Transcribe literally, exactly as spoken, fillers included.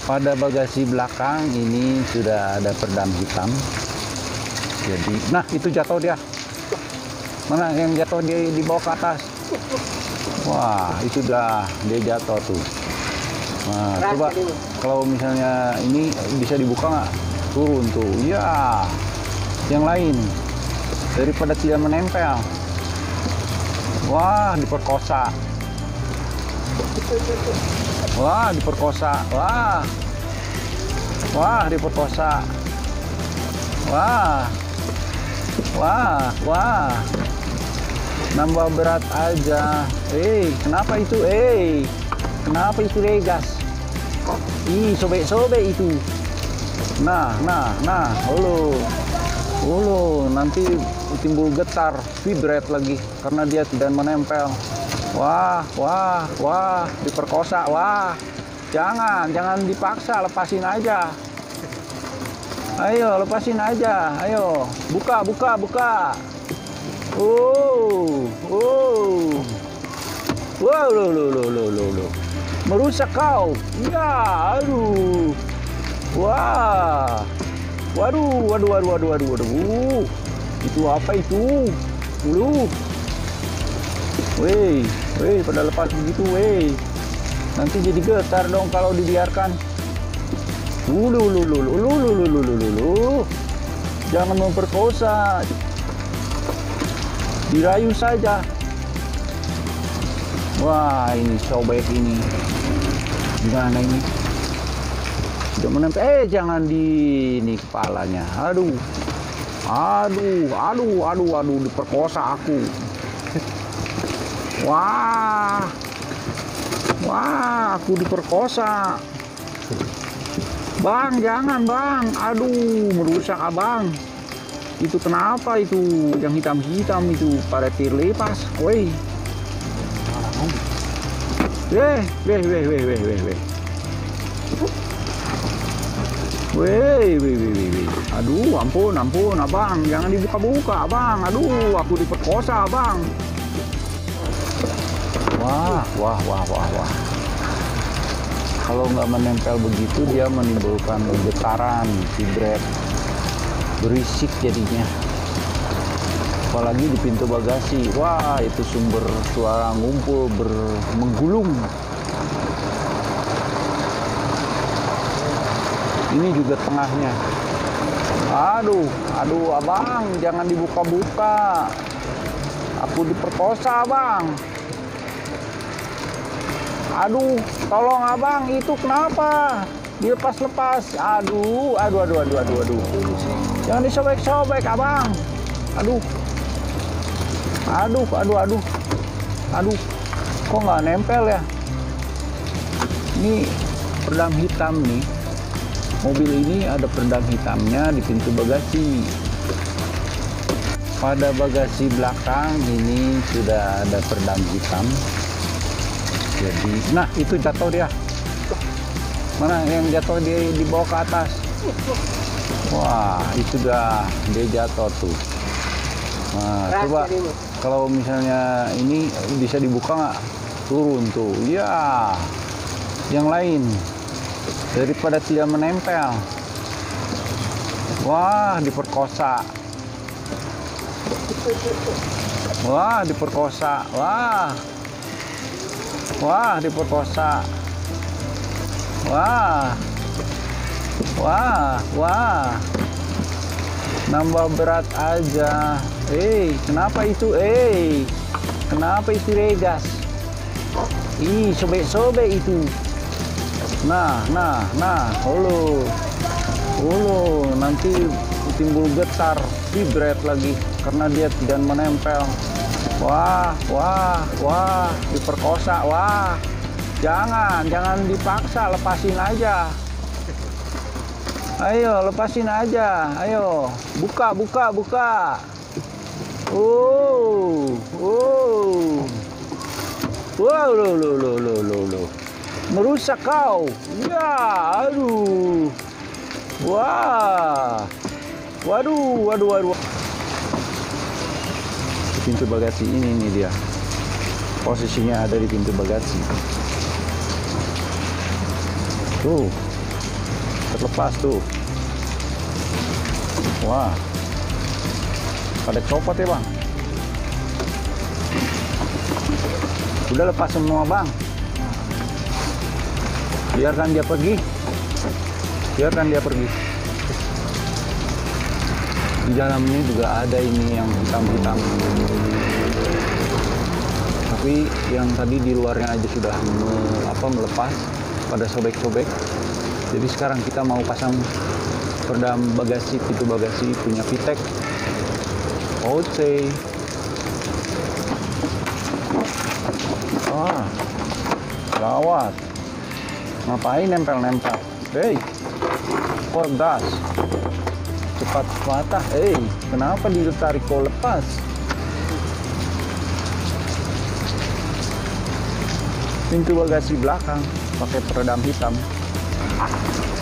Pada bagasi belakang ini sudah ada peredam hitam. Jadi, nah itu jatuh dia. Mana yang jatuh di, di bawah ke atas? Wah, itu dah dia jatuh tuh. Nah, coba kalau misalnya ini bisa dibuka nggak? Turun tuh. Ya, yang lain daripada tidak menempel. Wah, diperkosa. Wah, diperkosa. Wah. Wah, diperkosa. Wah. Wah, wah. Nambah berat aja. Eh, kenapa itu? Eh. Kenapa itu regas? Ih, sobek-sobek itu. Nah, nah, nah. Halo. Halo, nanti timbul getar, vibrate lagi karena dia tidak menempel. Wah, wah, wah, diperkosa, wah. Jangan, jangan dipaksa, lepasin aja. Ayo, lepasin aja, ayo. Buka, buka, buka. Oh, oh. Wow, lo, lo, lo, lo, lo, lo. Merusak kau. Ya, aduh. Wah. Waduh, waduh, waduh, waduh, waduh, waduh. Itu apa itu? Ulu. Weh, weh, pada lepas begitu, weh. Nanti jadi getar dong kalau dibiarkan. Ulu, ulu, ulu, ulu, ulu, ulu, ulu, ulu. Jangan memperkosa. Dirayu saja. Wah, ini sobek ini. Gimana ini? Tidak menempel. Eh, jangan di ini kepalanya. Aduh. Aduh, aduh, aduh, aduh, diperkosa aku. Wah. Wah, aku diperkosa. Bang, jangan, Bang. Aduh, merusak, Abang. Itu kenapa itu? Yang hitam-hitam itu pada tir lepas. Woi. Weh, weh, weh, weh, weh, weh, weh. Weh, weh, weh, weh, weh. Aduh, ampun, ampun, Abang. Jangan dibuka-buka, Abang. Aduh, aku diperkosa, Abang. Wah, wah, wah, wah, wah. Kalau nggak menempel begitu, dia menimbulkan getaran, vibrate, berisik jadinya. Apalagi di pintu bagasi. Wah, itu sumber suara ngumpul, ber- menggulung. Ini juga tengahnya. Aduh, aduh, Abang, jangan dibuka-buka. Aku diperkosa, Abang. Aduh, tolong, Abang, itu kenapa? Dilepas-lepas. Aduh, aduh, aduh, aduh, aduh, aduh. Jangan disobek-sobek, Abang. Aduh. Aduh, aduh, aduh. Aduh, kok nggak nempel ya? Ini peredam hitam nih. Mobil ini ada peredam hitamnya di pintu bagasi. Pada bagasi belakang ini sudah ada peredam hitam. Jadi, nah itu jatuh dia. Mana yang jatuh di, di bawah ke atas? Wah, itu dah dia jatuh tuh. Nah, coba kalau misalnya ini bisa dibuka nggak? Turun tuh. Ya, yang lain daripada tidak menempel. Wah, diperkosa. Wah, diperkosa. Wah. Wah, diperkosa. Wah. Wah, wah. Nambah berat aja. Eh, kenapa itu? Eh. Kenapa itu regas? Ih, sobek-sobek itu. Nah, nah, nah. Halo. Halo, nanti timbul getar, vibrate lagi karena dia tidak menempel. Wah, wah, wah, diperkosa, wah. Jangan, jangan dipaksa, lepasin aja. Ayo, lepasin aja. Ayo, buka, buka, buka. Oh, oh. Wow, lo, lo, lo, lo, lo, lo. Merusak kau. Ya, aduh. Wah. Waduh, waduh, waduh. Pintu bagasi ini nih dia. Posisinya ada di pintu bagasi. Tuh, lepas tuh. Wah, pada copot ya bang. Udah lepas semua bang. Biarkan dia pergi. Biarkan dia pergi. Di dalam ini juga ada ini yang hitam-hitam. Tapi yang tadi di luarnya aja sudah me, apa, melepas pada sobek-sobek. Jadi sekarang kita mau pasang peredam bagasi, pintu bagasi punya Vitek O C. Wah, gawat. Ngapain nempel-nempel? Hei, kok gas? Cepat patah. Hei, kenapa ditarik kok lepas? Pintu bagasi belakang pakai peredam hitam.